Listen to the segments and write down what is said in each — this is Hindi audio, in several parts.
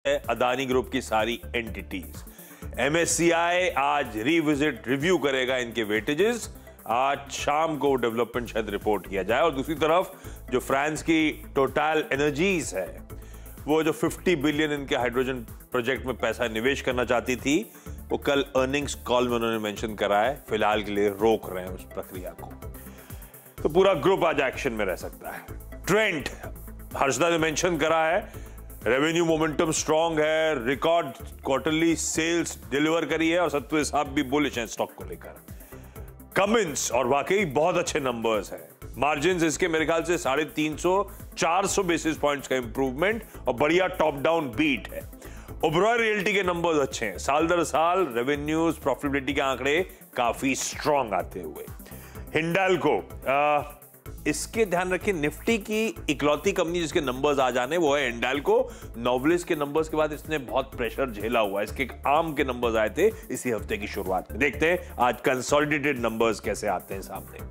अदानी ग्रुप की सारी एंटिटीज। MSCI आज रिविजिट रिव्यू करेगा इनके वेटेजेस। आज शाम को डेवलपमेंट शायद रिपोर्ट किया जाए। और दूसरी तरफ जो फ्रांस की टोटल एनर्जीज है, वो जो 50 बिलियन इनके हाइड्रोजन प्रोजेक्ट में पैसा निवेश करना चाहती थी, वो कल अर्निंग्स कॉल में उन्होंने मेंशन करा है, फिलहाल के लिए रोक रहे हैं उस प्रक्रिया को। तो पूरा ग्रुप आज एक्शन में रह सकता है। ट्रेंड हर्षदा ने मेंशन करा है, रेवेन्यू मोमेंटम स्ट्रांग है, रिकॉर्ड क्वार्टरली सेल्स डिलीवर करी है और सत्तू साहब भी बुलिश हैं स्टॉक को लेकर। कमिंस और वाकई बहुत अच्छे नंबर्स हैं। मार्जिन्स इसके मेरे ख्याल से 350-400 बेसिस पॉइंट्स का इंप्रूवमेंट और बढ़िया टॉप डाउन बीट है। ओबरॉय रियल्टी के नंबर्स अच्छे हैं, साल दर साल रेवेन्यूज प्रॉफिटेबिलिटी के आंकड़े काफी स्ट्रांग आते हुए। हिंडाल्को इसके ध्यान रखिए, निफ्टी की इकलौती कंपनी जिसके नंबर्स आ जाने वो है हिंडाल्को। नोवेलिस के नंबर्स के बाद इसने बहुत प्रेशर झेला हुआ है। इसके आर्म के नंबर्स आए थे इसी हफ्ते की शुरुआत में। देखते हैं आज कंसोलिडेटेड नंबर्स कैसे आते हैं सामने।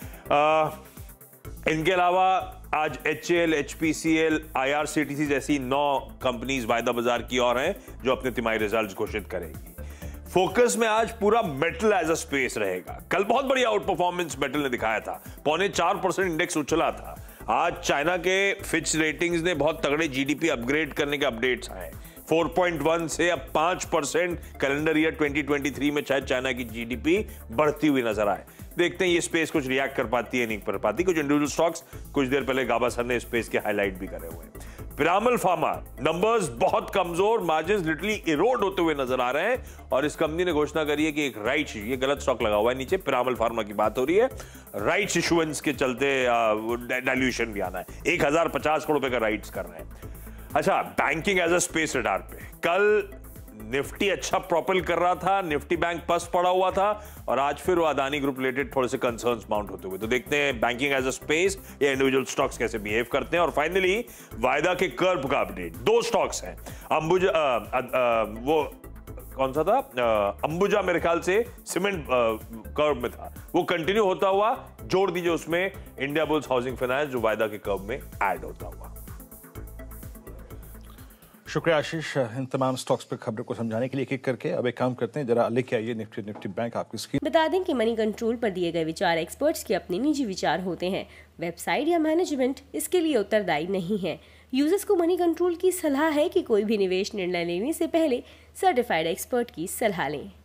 इनके अलावा आज HAL, HPCL, IRCTC जैसी 9 कंपनीज वायदा बाजार की ओर हैं जो अपने तिमाही रिजल्ट्स घोषित करेगी। फोकस में आज पूरा मेटल एज अ स्पेस रहेगा। कल बहुत बढ़िया आउट परफॉर्मेंस मेटल ने दिखाया था, 0.4% इंडेक्स उछला था। आज चाइना के फिच रेटिंग्स ने बहुत तगड़े GDP अपग्रेड करने के अपडेट्स आए, 4.1 से अब 5% कैलेंडर ईयर 2023 में शायद चाइना की GDP बढ़ती हुई नजर आए। देखते हैं ये स्पेस कुछ रिएक्ट कर पाती है नहीं कर पाती। कुछ इंडिविजुअल स्टॉक्स कुछ देर पहले गाबा सर ने स्पेस के हाईलाइट भी करे हुए हैं। पिरामल फार्मा नंबर्स बहुत कमजोर, मार्जिन्स लिटरली इरोड होते हुए नजर आ रहे हैं और इस कंपनी ने घोषणा करी है कि एक राइट्स, ये गलत स्टॉक लगा हुआ है नीचे, पिरामल फार्मा की बात हो रही है, राइट्स इशुएंस के चलते डाइल्यूशन भी आना है। 1050 करोड़ रुपए का राइट्स कर रहे हैं। अच्छा, banking as a space radar पे कल निफ्टी अच्छा प्रोपेल कर रहा था, निफ्टी बैंक पस पड़ा हुआ था और आज फिर वो अदानी ग्रुप रिलेटेड थोड़े से कंसर्न्स माउंट होते हुए। तो देखते हैं बैंकिंग एज अ स्पेस या इंडिविजुअल स्टॉक्स कैसे बिहेव करते हैं। और फाइनली वायदा के कर्व का अपडेट, 2 स्टॉक्स हैं। अंबुजा वो कौन सा था, अंबुजा मेरे ख्याल से सीमेंट कर्व में था, वो कंटिन्यू होता हुआ, जोड़ दीजिए उसमें इंडिया बुल्स हाउसिंग फाइनेंस जो वायदा के कर्व में ऐड होता हुआ। शुक्रिया आशीष, इन तमाम स्टॉक्स पर खबरों को समझाने के लिए एक-एक करके। अब एक काम करते हैं, जरा लेके आइए निफ्टी बैंक आपकी स्क्रीन। बता दें कि मनी कंट्रोल पर दिए गए विचार एक्सपर्ट्स के अपने निजी विचार होते हैं। वेबसाइट या मैनेजमेंट इसके लिए उत्तरदायी नहीं है। यूजर्स को मनी कंट्रोल की सलाह है कि कोई भी निवेश निर्णय लेने से पहले सर्टिफाइड एक्सपर्ट की सलाह लें।